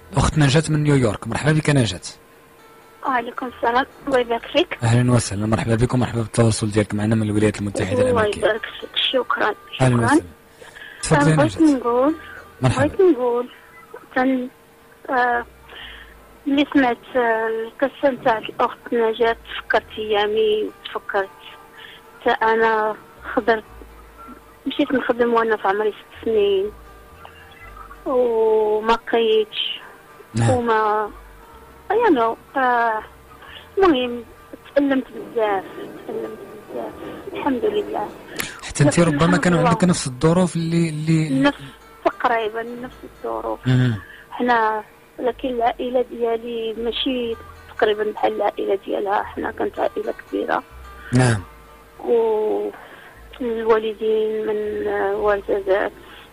اخت نجاة من نيويورك. مرحبا بك نجاة. وعليكم السلام، الله يبارك فيك. اهلا وسهلا، مرحبا بكم، مرحبا بالتواصل ديالك معنا من الولايات المتحده الامريكيه. الله يبارك فيك، شكرا اهلا شكرا. وسهلا، تفضلي بغيت نجاة. نقول تن ملي سمعت القصه نتاع الاخت نجاة تفكرت ايامي وتفكرت حتى انا مشيت نخدم وانا في عمري 6 سنين وما قيتش. نعم. وما المهم تألمت بزاف الحمد لله. حتى انت ربما كانوا عندك نفس الظروف اللي نفس تقريبا نفس الظروف. حنا لكن العائله ديالي ماشي تقريبا بحال العائله ديالها، حنا كانت عائله كبيره. نعم. والوالدين من والدات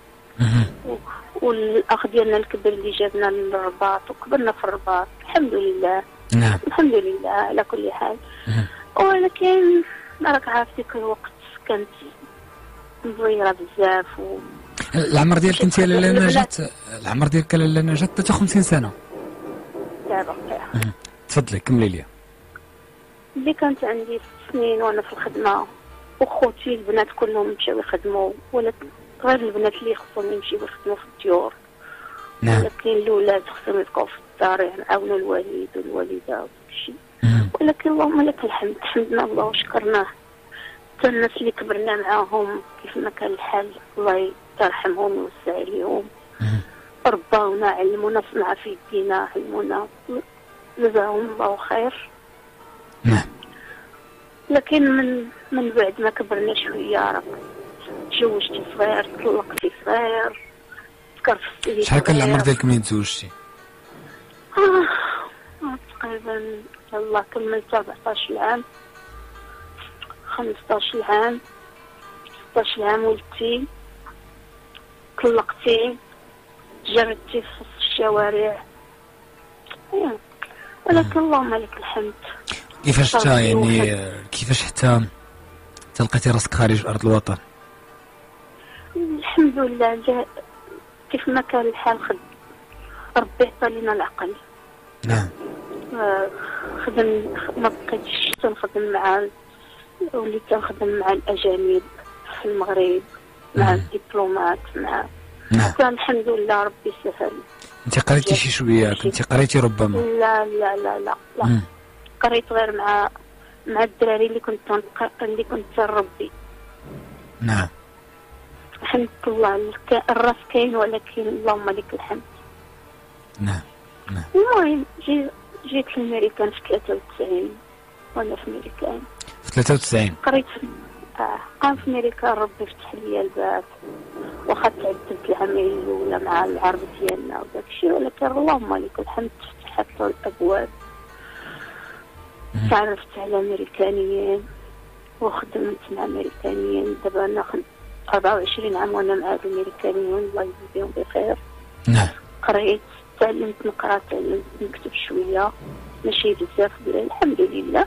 والاخ ديالنا الكبير اللي جابنا للرباط وكبرنا في الرباط الحمد لله. نعم. الحمد لله على كل حال. ولكن راك عارف ديك الوقت كانت صغيره بزاف العمر ديالك انت لاله نجاة، العمر ديالك لاله نجاة 53 سنه دابا. تفضلي كملي لي. اللي كانت عندي 6 سنين وانا في الخدمه وخوتي البنات كلهم مشاو يخدموا، ولكن غير البنات اللي خصهم يمشيو يخدموا في الديور. نعم. ولكن الاولاد خصهم يبقاو في الدار يعاونوا الوالد والوالده وكلشي. ولكن اللهم لك الحمد، حمدنا الله وشكرناه. حتى الناس اللي كبرنا معاهم كيف ما كان الحال الله يرحمهم ويوسع عليهم، رباونا علمونا صنعة في يدينا، علمونا، جزاهم الله خير. نعم. لكن من بعد ما كبرنا شويه راك تزوجتي صغير، طلقتي صغير، تكرفتي. شحال كان العمر ديالك ملي تزوجتي؟ تقريبا يلا كملت 14 عام 15 عام 16 عام ولدتي، طلقتي، جردتي في الشوارع. ولكن اللهم لك الحمد. كيفاش حتى يعني كيفاش حتى لقيتي راسك خارج ارض الوطن؟ الحمد لله كيف ما كان الحال ربي عطى لنا العقل. نعم. ما بقيتش تنخدم وليت تنخدم مع الاجانب في المغرب مع الدبلومات مع. نعم. الحمد لله ربي سهل. انت قريتي شي شويه؟ كنتي قريتي ربما؟ لا لا لا لا لا. قريت غير مع الدراري اللي كنت نربي. نعم. الحمد لله الراس كاين، ولكن اللهم لك الحمد. نعم نعم. المهم جيت للميريكان في 93 وانا في ميريكان. في 93 قريت قام في ميريكان ربي فتح لي الباب، واخا تعذبت العامين الاولى مع العرب ديالنا وداك الشيء، ولكن اللهم لك الحمد فتحت الابواب. تعرفت على امريكانيين وخدمت مع امريكانيين. دابا انا 24 عام وانا مع الامريكانيين، الله يجزيهم بخير. نعم. قريت، تعلمت نقرا، تعلمت نكتب شويه، ماشي بزاف الحمد لله.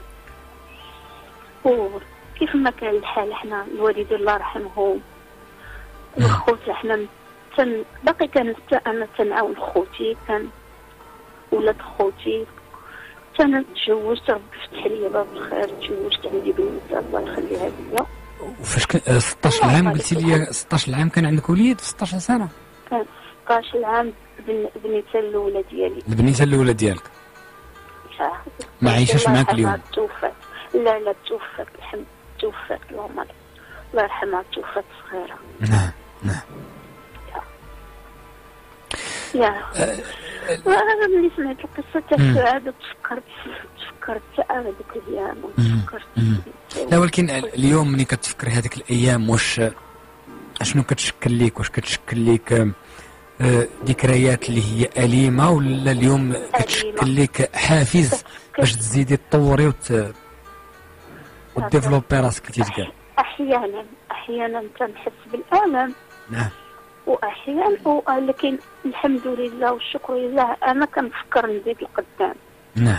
وكيف ما كان الحال حنا الوالدين الله يرحمهم، الخوت حنا باقي كان انا تنعاون خوتي، كان ولاد خوتي. انا تزوجت ربي فتح لي باب الخير، تزوجت عندي بنت الله يخليها ليا. وفاش 16 عام قلتي لي 16 عام كان عندك وليد؟ 16 سنه كان 16 عام. البنيته الاولى ديالي، البنيته الاولى ديالك ما عايشاش معاك اليوم؟ توفات. لا توفات الحمد، توفات اللهم الله يرحمها، توفات صغيره. نعم نعم. ملي سمعت القصه تاع السعاده تفكرت هذيك الايام وتفكرت. لا ولكن اليوم ملي كتفكري هذيك الايام واش شنو كتشكل ليك؟ واش كتشكل ليك ذكريات اللي هي أليمة، ولا اليوم كتشكل ليك حافز باش تزيدي تطوري وتديفلوبي راسك كي تيتقال؟ احيانا تنحس بالالم. نعم. واحيانا لكن الحمد لله والشكر لله انا كنفكر نزيد القدام. نعم.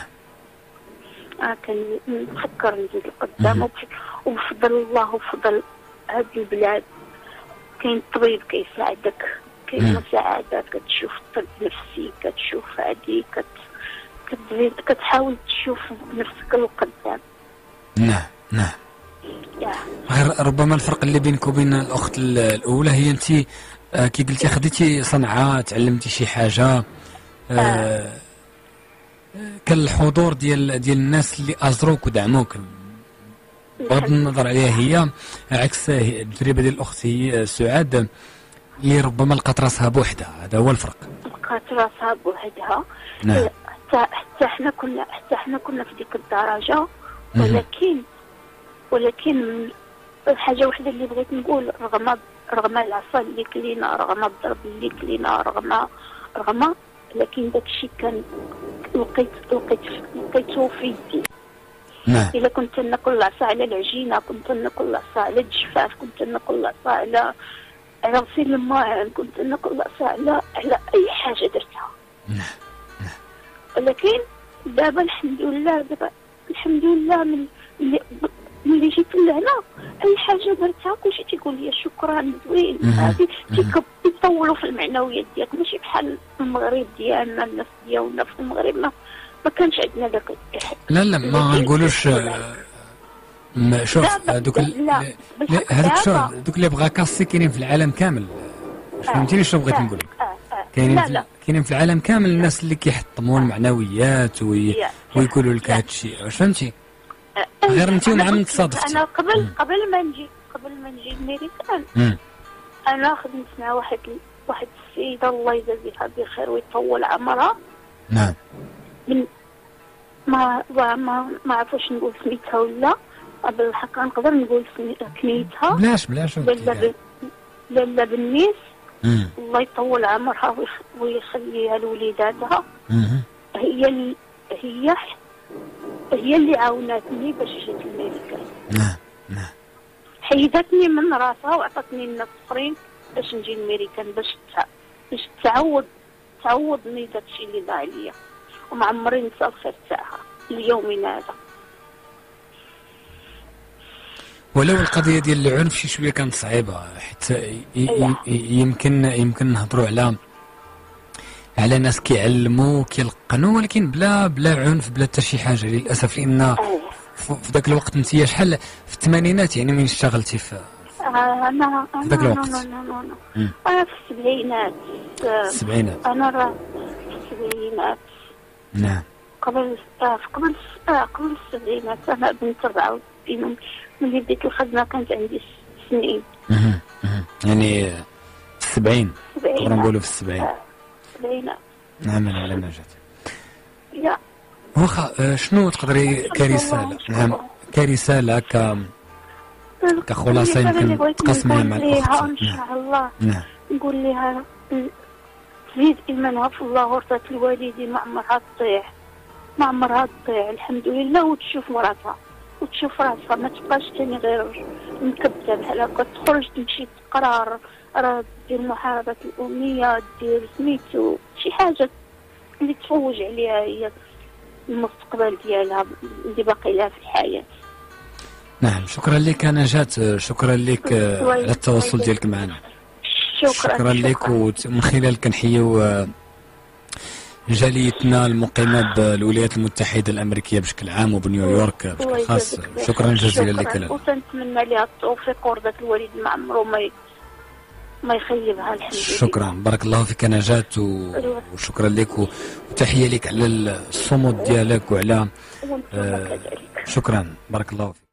كنفكر نزيد القدام وبفضل الله وبفضل هاد البلاد. كاين الطبيب كيساعدك، كاين مساعدات، كتشوف الطب النفسي، كتشوف تمشي كتحاول تشوف نفسك القدام. نعم. غير ربما الفرق اللي بينك وبين الاخت الاولى هي انت كي قلتي خديتي صنعه، تعلمتي شي حاجه، كان الحضور ديال الناس اللي اجروك ودعموك بغض النظر عليها هي، عكس التجربه ديال الاخت هي سعاد اللي ربما لقات راسها بوحدها. هذا هو الفرق. لقات راسها بوحدها. نعم. حتى حنا كنا في ديك الدرجه، ولكن حاجه وحده اللي بغيت نقول، رغم العصا اللي كلينا، رغم الضرب اللي كلينا، رغم لكن داكشي كان لقيته في يدي. نعم. الا كنت ناكل العصا على العجينه، كنت ناكل العصا على الجفاف، كنت ناكل العصا على غسيل الماعن، كنت ناكل العصا على اي حاجه درتها. نعم. ولكن دابا الحمد لله ملي جيت لهنا اي حاجه درتها كلشي تيقول لي شكرا زوين. هذه تيطولوا في المعنويات ديالك، ماشي بحال المغرب ديالنا. الناس ديالنا في المغرب ما كانش عندنا داك. لا ما غنقولوش. شوف دوك اللي بغا كاسي كاينين في العالم كامل. فهمتيني شنو بغيت نقول لك؟ كاينين في العالم كامل الناس اللي كيحطموا المعنويات ويقولوا لك هذا الشيء. واش فهمتي؟ غير انت ونعم تصادفتي. انا قبل ما نجي الميريكان انا خدمت مع واحد السيده الله يجازيها بخير ويطول عمرها. نعم. من ما عرفوش نقول سميتها ولا بالحق نقدر نقول كنيتها. بلاش لالا بالنيس. الله يطول عمرها ويخليها لوليداتها. هي اللي عاونتني باش جيت الميريكان. نعم. حيدتني من راسها وعطتني الناس اخرين باش نجي الميريكان، باش تعوضني داكشي اللي ضاع عليا، وما عمري نسى الخير تاعها ليومنا هذا. ولو القضيه ديال العنف شي شويه كانت صعيبه، حتى يمكن نهضروا على ناس كيعلموا كيلقنوا، ولكن بلا عنف، بلا حتى شي حاجه للاسف. لان في ذاك الوقت انت شحال في الثمانينات يعني من اشتغلتي في ذاك الوقت؟ انا في السبعينات. انا في السبعينات. نعم. قبل السبعينات. انا بنت 94 ملي بديت الخدمه كانت عندي 6 سنين. يعني في 70 نقدر نقولوا في 70. نعم على ما جات. واخا شنو تقدري كرسالة؟ نعم كرسالة كخلاصة يمكن تقسميها مع الأخت. إن شاء الله. نعم. نقول لها تزيد إيمانها في الله ورثة الوالدين، ما عمرها تضيع الحمد لله، وتشوف مراتها وتشوف راسها، ما تبقاش تاني غير مكبته بحال هكا. تخرج تمشي تقرا، راه دير محاربة الأمية، دير سميتو شي حاجة اللي تفوج عليها هي المستقبل ديالها اللي باقي لها في الحياة. نعم. شكرا لك نجاة، شكرا لك على التواصل ديالك معنا. شكرا لك. ومن خلال كنحيو جاليتنا المقيمة بالولايات المتحدة الأمريكية بشكل عام وبنيويورك بشكل خاص. شكرا جزيلا لك. ونتمنى لها التوفيق ورضا الوالد، ما عمره ما يخيبها الحمد لله. شكرا، بارك الله فيك نجاة، وشكرا لك وتحية لك على الصمود ديالك وعلى شكرا، بارك الله فيك.